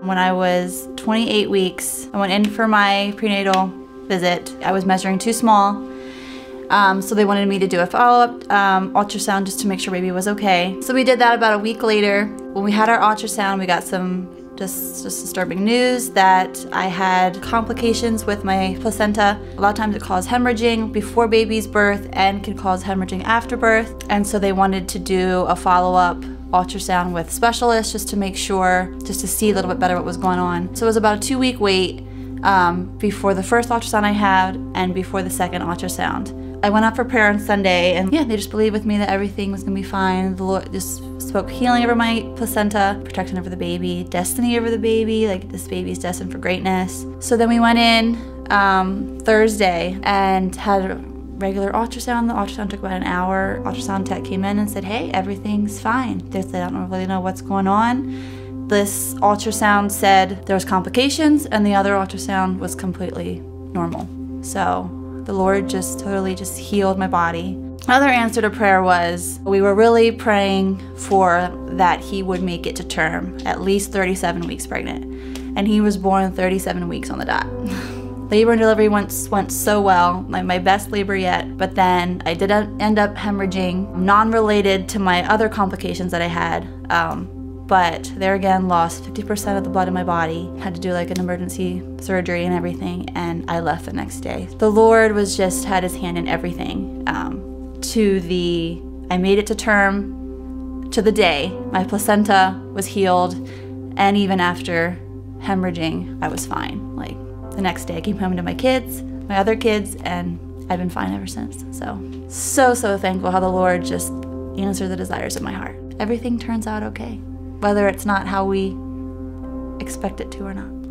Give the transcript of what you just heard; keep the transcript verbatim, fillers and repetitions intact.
When I was twenty-eight weeks, I went in for my prenatal visit. I was measuring too small, um, so they wanted me to do a follow-up um, ultrasound just to make sure baby was okay. So we did that about a week later. When we had our ultrasound, we got some just, just disturbing news that I had complications with my placenta. A lot of times it caused hemorrhaging before baby's birth and can cause hemorrhaging after birth. And so they wanted to do a follow-up ultrasound with specialists just to make sure, just to see a little bit better what was going on. So it was about a two week wait um, before the first ultrasound I had and before the second ultrasound. I went up for prayer on Sunday, and yeah, they just believed with me that everything was gonna be fine. The Lord just spoke healing over my placenta, protection over the baby, destiny over the baby, like this baby's destined for greatness. So then we went in um, Thursday and had a regular ultrasound. The ultrasound took about an hour. Ultrasound tech came in and said, hey, everything's fine. They don't really know what's going on. This ultrasound said there was complications, and the other ultrasound was completely normal. So the Lord just totally just healed my body. Another answer to prayer was, we were really praying for that he would make it to term, at least thirty-seven weeks pregnant. And he was born thirty-seven weeks on the dot. Labor and delivery went, went so well, my, my best labor yet, but then I did end up hemorrhaging, non-related to my other complications that I had, um, but there again lost fifty percent of the blood in my body, had to do like an emergency surgery and everything, and I left the next day. The Lord was just had his hand in everything. Um, to the, I made it to term, to the day, my placenta was healed, and even after hemorrhaging, I was fine. Like, the next day I came home to my kids, my other kids, and I've been fine ever since. So, so, so thankful how the Lord just answered the desires of my heart. Everything turns out okay, whether it's not how we expect it to or not.